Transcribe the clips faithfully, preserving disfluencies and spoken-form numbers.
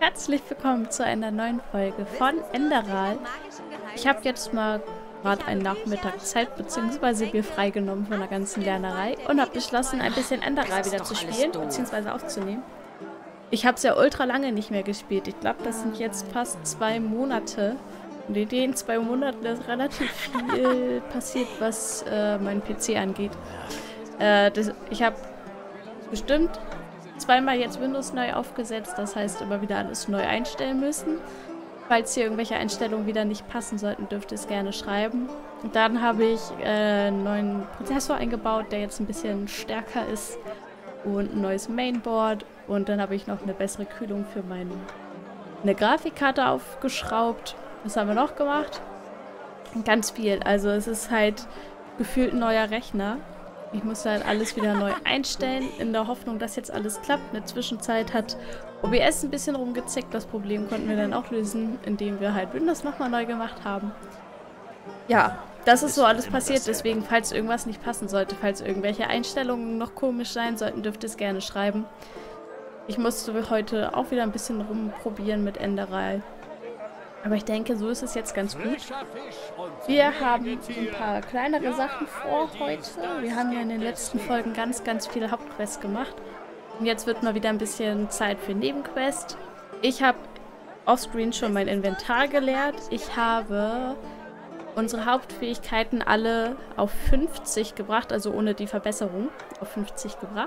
Herzlich willkommen zu einer neuen Folge von Enderal. Ich habe jetzt mal gerade einen Nachmittag Zeit bzw. mir freigenommen von der ganzen Lernerei und habe beschlossen, ein bisschen Enderal wieder zu spielen bzw. aufzunehmen. Ich habe es ja ultra lange nicht mehr gespielt. Ich glaube, das sind jetzt fast zwei Monate. Und in den zwei Monaten ist relativ viel passiert, was äh, meinen P C angeht. Äh, das, ich habe bestimmt zweimal jetzt Windows neu aufgesetzt, das heißt immer wieder alles neu einstellen müssen. Falls hier irgendwelche Einstellungen wieder nicht passen sollten, dürft ihr es gerne schreiben. Und dann habe ich äh, einen neuen Prozessor eingebaut, der jetzt ein bisschen stärker ist und ein neues Mainboard. Und dann habe ich noch eine bessere Kühlung für meine eine Grafikkarte aufgeschraubt. Was haben wir noch gemacht? Ganz viel. Also es ist halt gefühlt ein neuer Rechner. Ich musste halt alles wieder neu einstellen, in der Hoffnung, dass jetzt alles klappt. In der Zwischenzeit hat O B S ein bisschen rumgezickt. Das Problem konnten wir dann auch lösen, indem wir halt Windows nochmal neu gemacht haben. Ja, das ist so alles passiert. Deswegen, falls irgendwas nicht passen sollte, falls irgendwelche Einstellungen noch komisch sein sollten, dürft ihr es gerne schreiben. Ich musste heute auch wieder ein bisschen rumprobieren mit Enderal. Aber ich denke, so ist es jetzt ganz gut. Wir haben ein paar kleinere Sachen vor heute. Wir haben ja in den letzten Folgen ganz, ganz viele Hauptquests gemacht. Und jetzt wird mal wieder ein bisschen Zeit für Nebenquest. Ich habe offscreen schon mein Inventar geleert. Ich habe unsere Hauptfähigkeiten alle auf fünfzig gebracht, also ohne die Verbesserung auf fünfzig gebracht.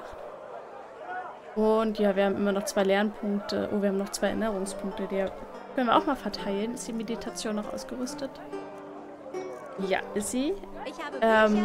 Und ja, wir haben immer noch zwei Lernpunkte. Oh, wir haben noch zwei Erinnerungspunkte, die können wir auch mal verteilen. Ist die Meditation noch ausgerüstet? Ja, ist sie. Ähm,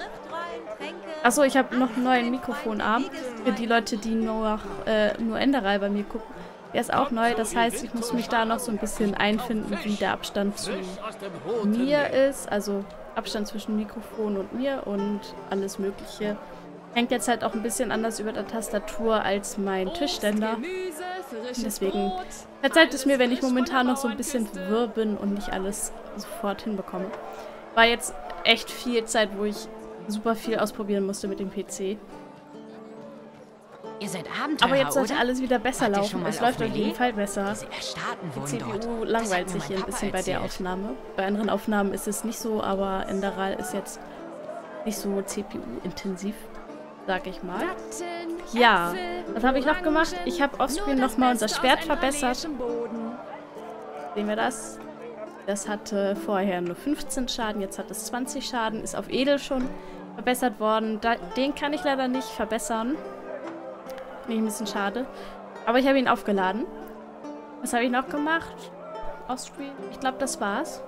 Achso, ich habe noch einen neuen Mikrofonarm. Für die Leute, die nur, äh, nur Enderal bei mir gucken. Der ist auch neu, das heißt, ich muss mich da noch so ein bisschen einfinden, wie der Abstand zu mir ist. Also Abstand zwischen Mikrofon und mir und alles Mögliche. Hängt jetzt halt auch ein bisschen anders über der Tastatur als mein Tischständer. Deswegen verzeiht es mir, wenn ich momentan noch so ein bisschen wirr bin und nicht alles sofort hinbekomme. War jetzt echt viel Zeit, wo ich super viel ausprobieren musste mit dem P C. Ihr seid Abenteurer, Aber jetzt sollte oder? alles wieder besser laufen. Es läuft auf jeden Fall besser. Die C P U langweilt sich hier ein bisschen bei der Aufnahme. Bei anderen Aufnahmen ist es nicht so, aber Enderal ist jetzt nicht so C P U-intensiv, sag ich mal. Ja, was habe ich noch gemacht? Ich habe offscreen nochmal unser Schwert verbessert. Sehen wir das? Das hatte vorher nur fünfzehn Schaden, jetzt hat es zwanzig Schaden. Ist auf Edel schon verbessert worden. Da, den kann ich leider nicht verbessern. Finde ich ein bisschen schade. Aber ich habe ihn aufgeladen. Was habe ich noch gemacht? Offscreen? Ich glaube, das war's.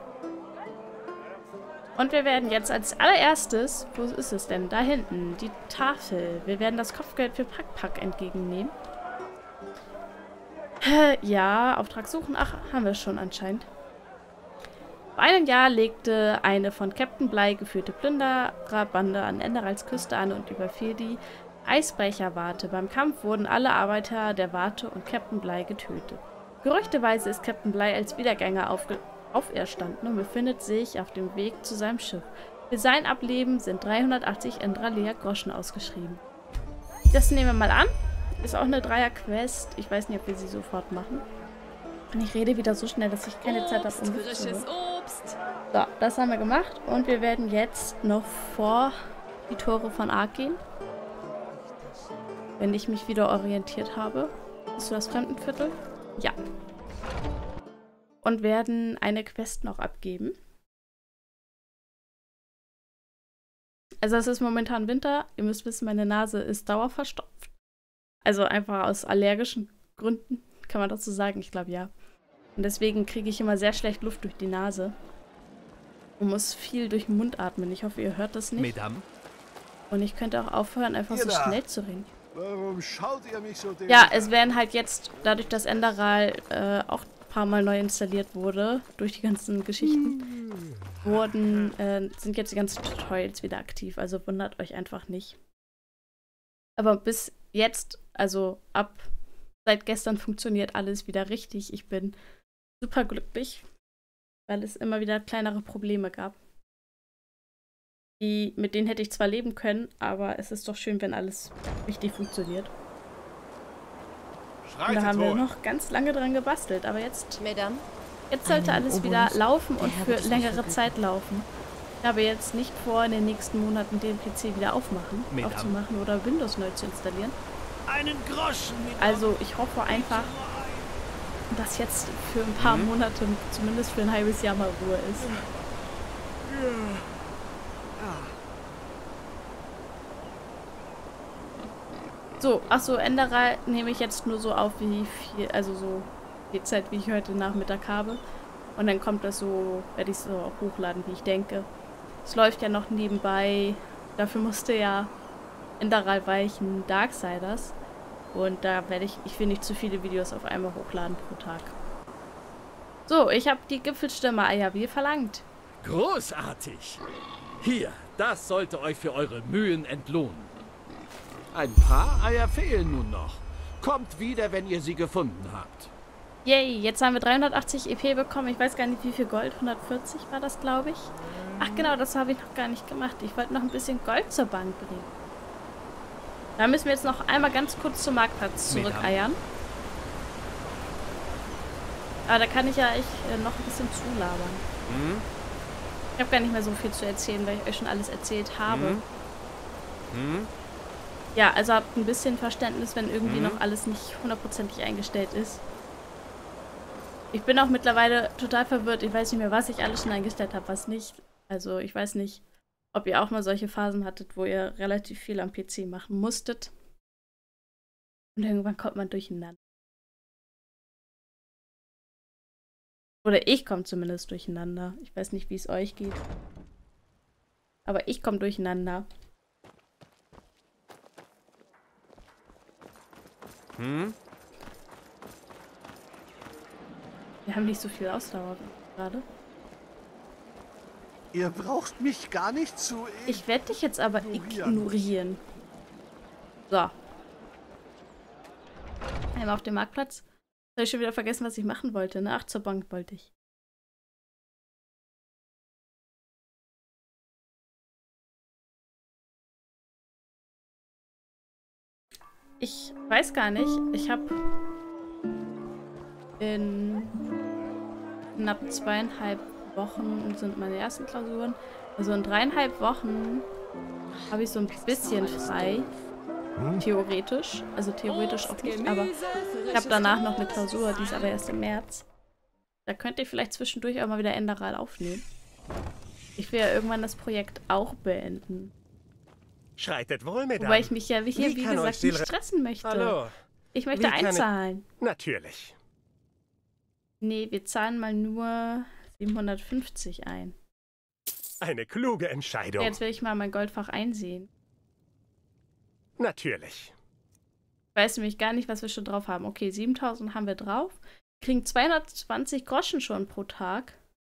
Und wir werden jetzt als allererstes, wo ist es denn? Da hinten, die Tafel. Wir werden das Kopfgeld für Pack-Pack entgegennehmen. Ja, Auftrag suchen. Ach, haben wir schon anscheinend. Vor einem Jahr legte eine von Captain Bligh geführte Plündererbande an Enderals Küste an und überfiel die Eisbrecherwarte. Beim Kampf wurden alle Arbeiter der Warte und Captain Bligh getötet. Gerüchteweise ist Captain Bligh als Wiedergänger aufge auferstanden und befindet sich auf dem Weg zu seinem Schiff. Für sein Ableben sind dreihundertachtzig Endralea Groschen ausgeschrieben. Das nehmen wir mal an. Ist auch eine Dreier-Quest. Ich weiß nicht, ob wir sie sofort machen. Und ich rede wieder so schnell, dass ich keine Zeit habe, um Luft zu holen. So, das haben wir gemacht. Und wir werden jetzt noch vor die Tore von Ark gehen. Wenn ich mich wieder orientiert habe. Ist das Fremdenviertel? Ja. Und werden eine Quest noch abgeben. Also es ist momentan Winter. Ihr müsst wissen, meine Nase ist dauerverstopft. Also einfach aus allergischen Gründen, kann man dazu sagen. Ich glaube, ja. Und deswegen kriege ich immer sehr schlecht Luft durch die Nase. Und muss viel durch den Mund atmen. Ich hoffe, ihr hört das nicht. Madame? Und ich könnte auch aufhören, einfach Ihr so da. schnell zu reden. Warum schaut ihr mich so dämlich Ja, an? es werden halt jetzt, dadurch, dass Enderal äh, auch ein paar Mal neu installiert wurde, durch die ganzen Geschichten, wurden, äh, sind jetzt die ganzen Tutorials wieder aktiv. Also wundert euch einfach nicht. Aber bis jetzt, also ab seit gestern funktioniert alles wieder richtig. Ich bin super glücklich, weil es immer wieder kleinere Probleme gab. Die, mit denen hätte ich zwar leben können, aber es ist doch schön, wenn alles richtig funktioniert. Und da haben wir noch ganz lange dran gebastelt. Aber jetzt, jetzt sollte alles wieder laufen und für längere Zeit laufen. Ich habe jetzt nicht vor, in den nächsten Monaten den P C wieder aufmachen, aufzumachen oder Windows neu zu installieren. Einen Groschen. Also ich hoffe einfach, dass jetzt für ein paar Monate, zumindest für ein halbes Jahr mal Ruhe ist. So, achso, Enderal nehme ich jetzt nur so auf, wie viel, also so die Zeit, wie ich heute Nachmittag habe. Und dann kommt das so, werde ich es so auch hochladen, wie ich denke. Es läuft ja noch nebenbei, dafür musste ja Enderal weichen Darksiders. Und da werde ich, ich will nicht zu viele Videos auf einmal hochladen pro Tag. So, ich habe die Gipfelstürmer Eier wie verlangt. Großartig. Hier, das sollte euch für eure Mühen entlohnen. Ein paar Eier fehlen nun noch. Kommt wieder, wenn ihr sie gefunden habt. Yay, jetzt haben wir dreihundertachtzig E P bekommen. Ich weiß gar nicht, wie viel Gold. hundertvierzig war das, glaube ich. Ach genau, das habe ich noch gar nicht gemacht. Ich wollte noch ein bisschen Gold zur Bank bringen. Da müssen wir jetzt noch einmal ganz kurz zum Marktplatz zurückeiern. Aber da kann ich ja echt äh, noch ein bisschen zulabern. Hm? Ich habe gar nicht mehr so viel zu erzählen, weil ich euch schon alles erzählt habe. Hm? Hm? Ja, also habt ein bisschen Verständnis, wenn irgendwie hm? noch alles nicht hundertprozentig eingestellt ist. Ich bin auch mittlerweile total verwirrt. Ich weiß nicht mehr, was ich alles schon eingestellt habe, was nicht. Also ich weiß nicht, ob ihr auch mal solche Phasen hattet, wo ihr relativ viel am P C machen musstet. Und irgendwann kommt man durcheinander. Oder ich komme zumindest durcheinander. Ich weiß nicht, wie es euch geht. Aber ich komme durcheinander. Hm? Wir haben nicht so viel Ausdauer gerade. Ihr braucht mich gar nicht zu... Ich werde dich jetzt aber ignorieren. So. Einmal auf dem Marktplatz. Habe ich schon wieder vergessen, was ich machen wollte, ne? Ach, zur Bank wollte ich. Ich weiß gar nicht. Ich habe in knapp zweieinhalb Wochen sind meine ersten Klausuren. Also in dreieinhalb Wochen habe ich so ein bisschen frei. Theoretisch. Also theoretisch auch nicht, aber ich habe danach noch eine Klausur, die ist aber erst im März. Da könnt ihr vielleicht zwischendurch auch mal wieder Enderal aufnehmen. Ich will ja irgendwann das Projekt auch beenden. Schreitet wohl, Madame. Wobei ich mich ja hier, wie, wie gesagt, nicht stressen möchte. Hallo. Ich möchte einzahlen. Ich... Natürlich. Nee, wir zahlen mal nur siebenhundertfünfzig ein. Eine kluge Entscheidung. Jetzt will ich mal mein Goldfach einsehen. Natürlich. Ich weiß nämlich gar nicht, was wir schon drauf haben. Okay, siebentausend haben wir drauf. Wir kriegen zweihundertzwanzig Groschen schon pro Tag.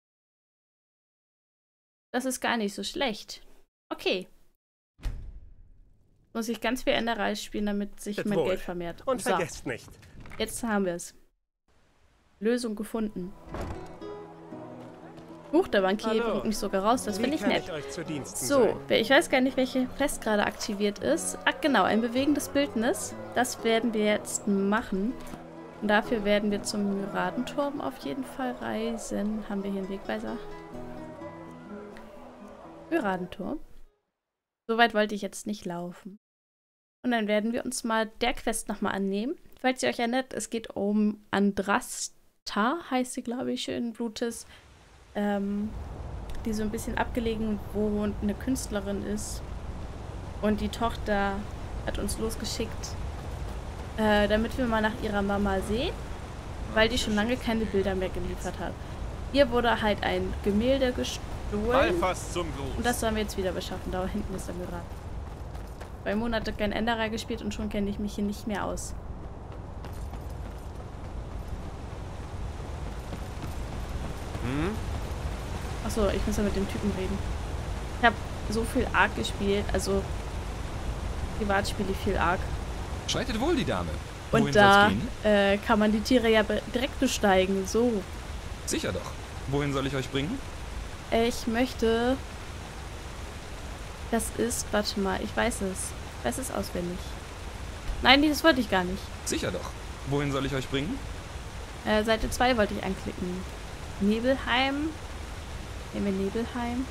Das ist gar nicht so schlecht. Okay. Muss ich ganz viel Enderal spielen, damit sich Bitte mein wohl. Geld vermehrt. Und so. vergesst nicht. Jetzt haben wir es. Lösung gefunden. Huch, der Bankier bringt mich sogar raus. Das finde ich nett. Ich euch zu Diensten So, sein? ich weiß gar nicht, welche Quest gerade aktiviert ist. Ach genau, ein bewegendes Bildnis. Das werden wir jetzt machen. Und dafür werden wir zum Myradenturm auf jeden Fall reisen. Haben wir hier einen Wegweiser? Myradenturm. Soweit wollte ich jetzt nicht laufen. Und dann werden wir uns mal der Quest nochmal annehmen. Falls ihr euch erinnert, es geht um Andrasta, heißt sie, glaube ich, schön Blutes. Ähm, die so ein bisschen abgelegen wohnt, eine Künstlerin ist. Und die Tochter hat uns losgeschickt, äh, damit wir mal nach ihrer Mama sehen, weil die schon lange keine Bilder mehr geliefert hat. Ihr wurde halt ein Gemälde gestohlen. Zum Gruß. Und das sollen wir jetzt wieder beschaffen. Da hinten ist der Myrat. Zwei Monate kein Enderal gespielt und schon kenne ich mich hier nicht mehr aus. Hm? Achso, ich muss ja mit dem Typen reden. Ich habe so viel Ark gespielt, also privat spiele ich viel Ark. Schreitet wohl, die Dame. Wohin Und da soll's gehen? äh, kann man die Tiere ja direkt besteigen, so. Sicher doch. Wohin soll ich euch bringen? Ich möchte... Das ist... Warte mal, ich weiß es. Ich weiß es auswendig. Nein, nee, das wollte ich gar nicht. Sicher doch. Wohin soll ich euch bringen? Äh, Seite zwei wollte ich anklicken. Nebelheim. Nehmen wir Nebelheim.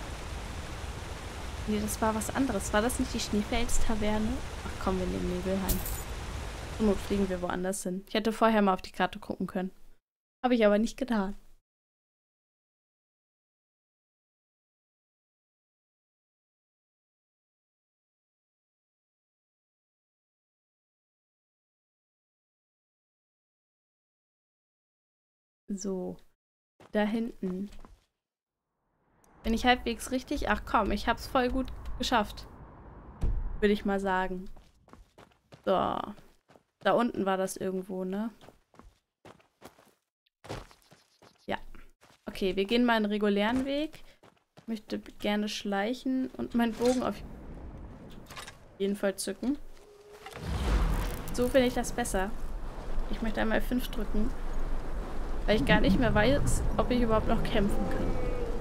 Nee, das war was anderes. War das nicht die Schneefels-Taverne? Ach komm, wir nehmen Nebelheim. Zur Not fliegen wir woanders hin. Ich hätte vorher mal auf die Karte gucken können. Habe ich aber nicht getan. So. Da hinten. Bin ich halbwegs richtig? Ach komm, ich hab's voll gut geschafft. Würde ich mal sagen. So. Da unten war das irgendwo, ne? Ja. Okay, wir gehen mal einen regulären Weg. Ich möchte gerne schleichen und meinen Bogen auf jeden Fall zücken. So finde ich das besser. Ich möchte einmal F fünf drücken. Weil ich gar nicht mehr weiß, ob ich überhaupt noch kämpfen kann.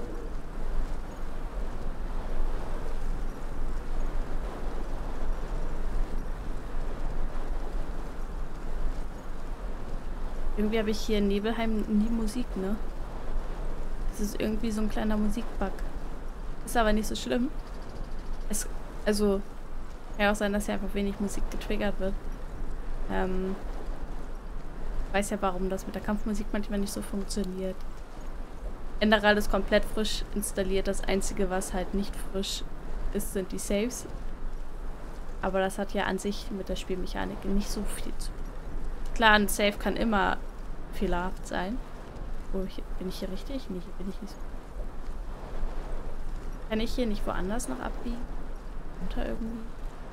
Irgendwie habe ich hier in Nebelheim nie Musik, ne? Das ist irgendwie so ein kleiner Musikbug. Ist aber nicht so schlimm. Es, also, kann ja auch sein, dass hier einfach wenig Musik getriggert wird. Ähm, ich weiß ja, warum das mit der Kampfmusik manchmal nicht so funktioniert. Enderal ist komplett frisch installiert. Das Einzige, was halt nicht frisch ist, sind die Saves. Aber das hat ja an sich mit der Spielmechanik nicht so viel zu tun. Klar, ein Save kann immer fehlerhaft sein. Oh, hier, bin ich hier richtig? Nee, hier bin ich nicht so. Kann ich hier nicht woanders noch abbiegen? Unter irgendwie?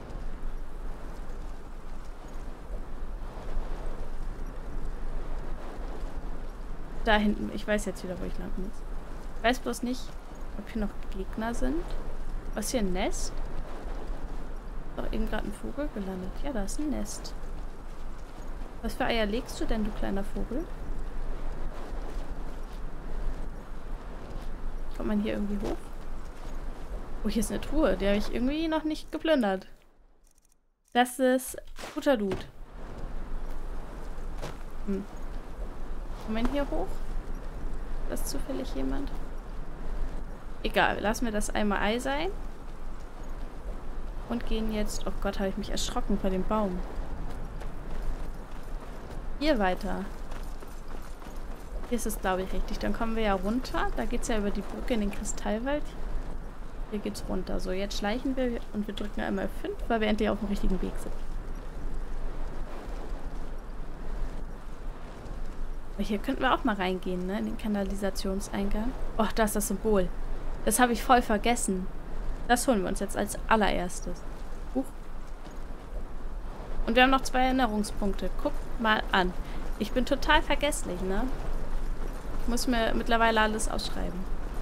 Da hinten. Ich weiß jetzt wieder, wo ich lang muss. Ich weiß bloß nicht, ob hier noch Gegner sind. Was hier ein Nest? Ist doch eben gerade ein Vogel gelandet. Ja, da ist ein Nest. Was für Eier legst du denn, du kleiner Vogel? Kommt man hier irgendwie hoch? Oh, hier ist eine Truhe. Die habe ich irgendwie noch nicht geplündert. Das ist guter Loot. Hm. Kommt man hier hoch? Ist das zufällig jemand? Egal, lassen wir das einmal Ei sein. Und gehen jetzt... Oh Gott, habe ich mich erschrocken vor dem Baum. Hier weiter. Hier ist es, glaube ich, richtig. Dann kommen wir ja runter. Da geht es ja über die Brücke in den Kristallwald. Hier geht's runter. So, jetzt schleichen wir und wir drücken einmal F fünf, weil wir endlich auf dem richtigen Weg sind. Aber hier könnten wir auch mal reingehen, ne? In den Kanalisationseingang. Oh, da ist das Symbol. Das habe ich voll vergessen. Das holen wir uns jetzt als allererstes. Huch. Und wir haben noch zwei Erinnerungspunkte. Guckt mal an. Ich bin total vergesslich, ne? Ich muss mir mittlerweile alles ausschreiben.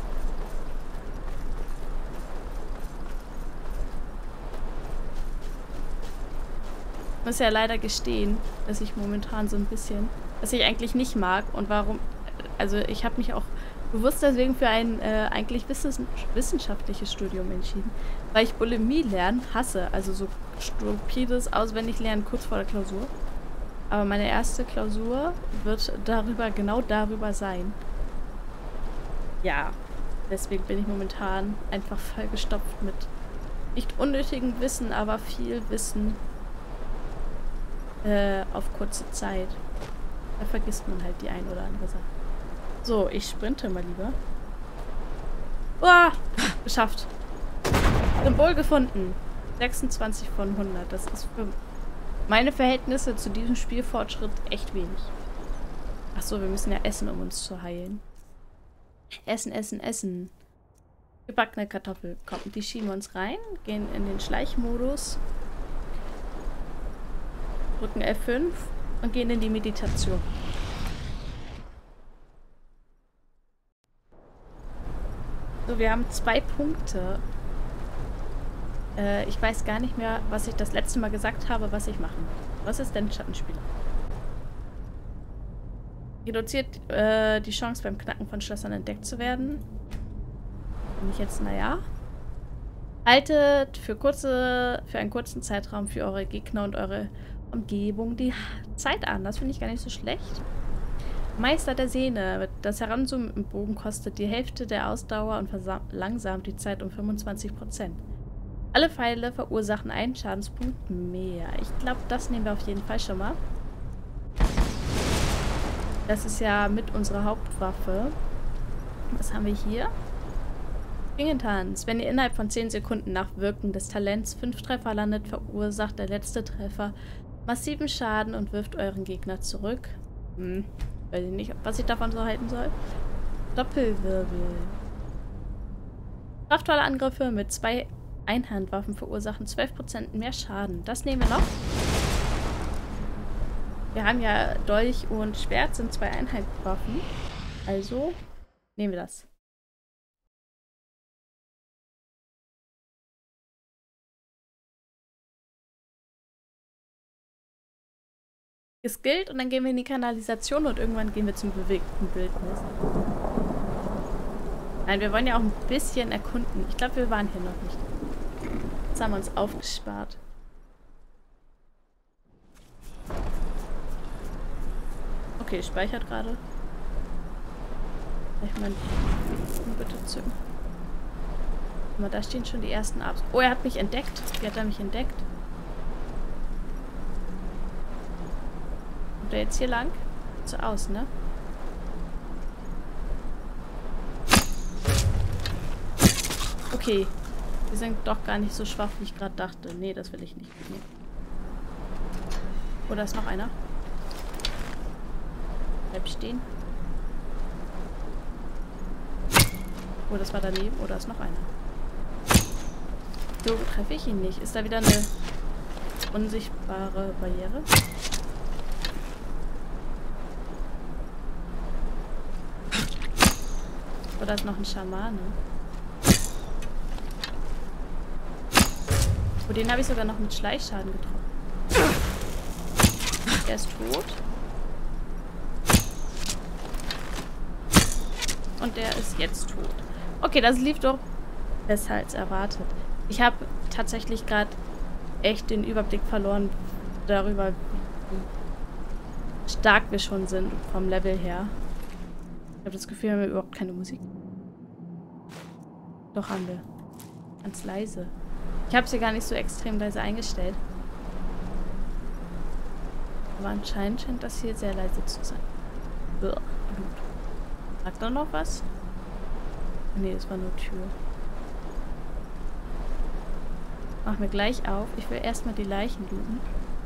Ich muss ja leider gestehen, dass ich momentan so ein bisschen, was ich eigentlich nicht mag und warum, also ich habe mich auch bewusst deswegen für ein äh, eigentlich wissenschaftliches Studium entschieden, weil ich Bulimie lernen hasse, also so stupides Auswendiglernen kurz vor der Klausur. Aber meine erste Klausur wird darüber, genau darüber sein. Ja, deswegen bin ich momentan einfach vollgestopft mit nicht unnötigem Wissen, aber viel Wissen äh, auf kurze Zeit. Da vergisst man halt die ein oder andere Sache. So, ich sprinte mal lieber. Uah, geschafft. Symbol gefunden. sechsundzwanzig von hundert. Das ist für meine Verhältnisse zu diesem Spielfortschritt echt wenig. Achso, wir müssen ja essen, um uns zu heilen. Essen, essen, essen. Gebackene Kartoffel. Komm, die schieben wir uns rein. Gehen in den Schleichmodus. Drücken F fünf und gehen in die Meditation. So, wir haben zwei Punkte. Äh, ich weiß gar nicht mehr, was ich das letzte Mal gesagt habe, was ich machen will. Was ist denn Schattenspieler? Reduziert äh, die Chance beim Knacken von Schlössern entdeckt zu werden. Bin ich jetzt, naja. Haltet für kurze, für einen kurzen Zeitraum für eure Gegner und eure Umgebung die Zeit an. Das finde ich gar nicht so schlecht. Meister der Sehne. Das Heranzoomen im Bogen kostet die Hälfte der Ausdauer und verlangsamt die Zeit um fünfundzwanzig Prozent. Alle Pfeile verursachen einen Schadenspunkt mehr. Ich glaube, das nehmen wir auf jeden Fall schon mal. Das ist ja mit unserer Hauptwaffe. Was haben wir hier? Klingentanz. Wenn ihr innerhalb von zehn Sekunden nach Wirken des Talents fünf Treffer landet, verursacht der letzte Treffer massiven Schaden und wirft euren Gegner zurück. Hm. Weiß ich nicht, was ich davon so halten soll. Doppelwirbel. Kraftvolle Angriffe mit zwei Einhandwaffen verursachen zwölf Prozent mehr Schaden. Das nehmen wir noch. Wir haben ja Dolch und Schwert, sind zwei Einhandwaffen. Also nehmen wir das. Geskillt und dann gehen wir in die Kanalisation und irgendwann gehen wir zum bewegten Bildnis. Nein, wir wollen ja auch ein bisschen erkunden. Ich glaube, wir waren hier noch nicht. Jetzt haben wir uns aufgespart. Okay, speichert gerade. Ich meine, bitte zücken. Guck mal, da stehen schon die ersten Abs. Oh, er hat mich entdeckt. Wie hat er mich entdeckt? Kommt er jetzt hier lang? So aus, ne? Okay. Wir sind doch gar nicht so schwach, wie ich gerade dachte. Nee, das will ich nicht. Nee. Oh, da ist noch einer. Bleib stehen. Oh, das war daneben. Oh, da ist noch einer. So, treffe ich ihn nicht. Ist da wieder eine unsichtbare Barriere? Oh, da ist noch ein Schamane. Oh, den habe ich sogar noch mit Schleichschaden getroffen. Der ist tot. Und der ist jetzt tot. Okay, das lief doch besser als erwartet. Ich habe tatsächlich gerade echt den Überblick verloren darüber, wie stark wir schon sind vom Level her. Ich habe das Gefühl, wir haben überhaupt keine Musik. Doch haben wir. Ganz leise. Ich habe sie gar nicht so extrem leise eingestellt. Aber anscheinend scheint das hier sehr leise zu sein. Blut. Sagt da noch was? Nee, das war nur Tür. Mach mir gleich auf. Ich will erstmal die Leichen looten.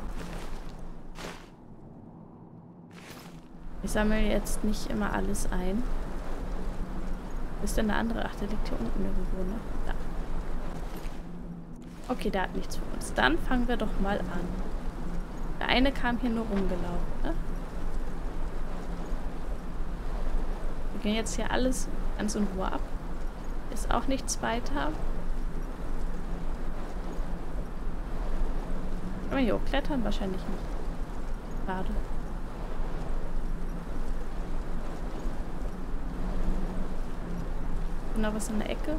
Ich sammle jetzt nicht immer alles ein. Wo ist denn der andere? Ach, der liegt hier unten irgendwo, ne? Da. Okay, der hat nichts für uns. Dann fangen wir doch mal an. Der eine kam hier nur rumgelaufen, ne? Wir gehen jetzt hier alles ganz in Ruhe ab. Ist auch nichts weiter. Kann man hier hochklettern? Wahrscheinlich nicht. Schade. Noch was in der Ecke?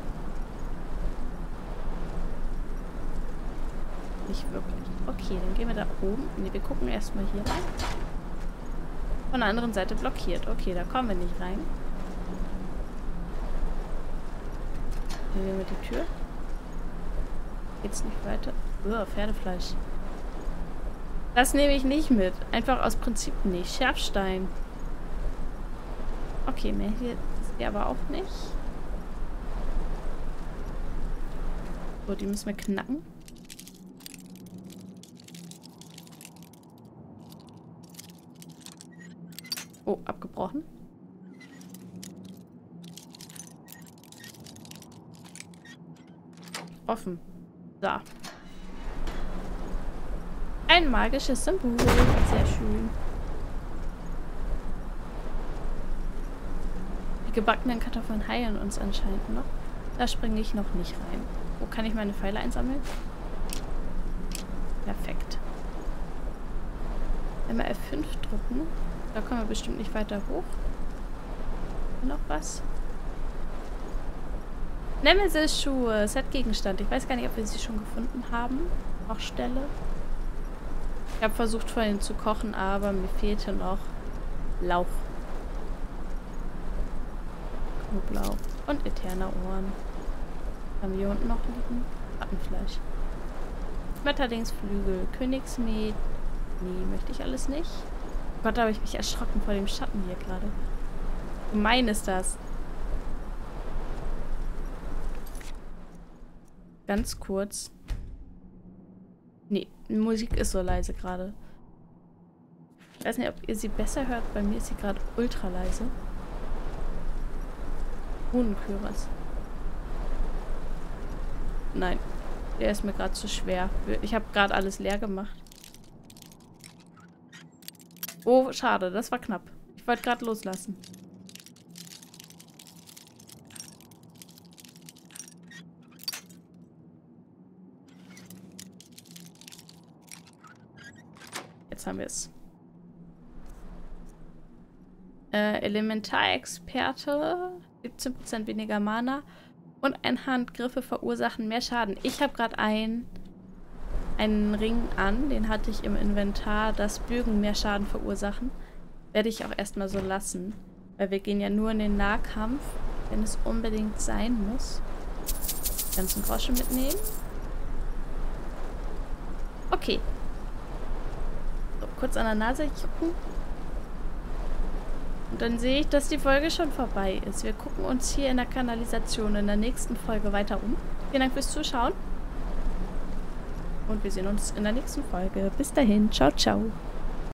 Nicht wirklich. Okay, dann gehen wir da oben. Ne, wir gucken erstmal hier rein. Von der anderen Seite blockiert. Okay, da kommen wir nicht rein. Hier nehmen wir die Tür. Geht's nicht weiter? Oh, Pferdefleisch. Das nehme ich nicht mit. Einfach aus Prinzip nicht. Schärfstein. Okay, mehr hier ist hier aber auch nicht. So, die müssen wir knacken. Oh, abgebrochen. Offen. Da. Ein magisches Symbol. Sehr schön. Die gebackenen Kartoffeln heilen uns anscheinend noch. Da springe ich noch nicht rein. Wo kann ich meine Pfeile einsammeln? Perfekt. Wenn wir F fünf drücken, da kommen wir bestimmt nicht weiter hoch. Noch was? Nemesis-Schuhe. Set-Gegenstand. Ich weiß gar nicht, ob wir sie schon gefunden haben. Auch Stelle. Ich habe versucht vorhin zu kochen, aber mir fehlte noch Lauch. Knoblauch und Eterna-Ohren. Haben wir hier unten noch liegen? Rattenfleisch. Schmetterlingsflügel, Königsmet. Nee, möchte ich alles nicht. Oh Gott, da habe ich mich erschrocken vor dem Schatten hier gerade. Gemein ist das. Ganz kurz. Nee, die Musik ist so leise gerade. Ich weiß nicht, ob ihr sie besser hört. Bei mir ist sie gerade ultra leise. Huhnenköras. Nein, der ist mir gerade zu schwer. Ich habe gerade alles leer gemacht. Oh, schade, das war knapp. Ich wollte gerade loslassen. Jetzt haben wir es. Äh, Elementarexperte, siebzehn Prozent weniger Mana und Einhandgriffe verursachen mehr Schaden. Ich habe gerade ein, einen Ring an, den hatte ich im Inventar, dass Bögen mehr Schaden verursachen. Werde ich auch erstmal so lassen, weil wir gehen ja nur in den Nahkampf, wenn es unbedingt sein muss. Die ganzen Groschen mitnehmen. Okay. So, kurz an der Nase jucken. Und dann sehe ich, dass die Folge schon vorbei ist. Wir gucken uns hier in der Kanalisation in der nächsten Folge weiter um. Vielen Dank fürs Zuschauen. Und wir sehen uns in der nächsten Folge. Bis dahin. Ciao, ciao.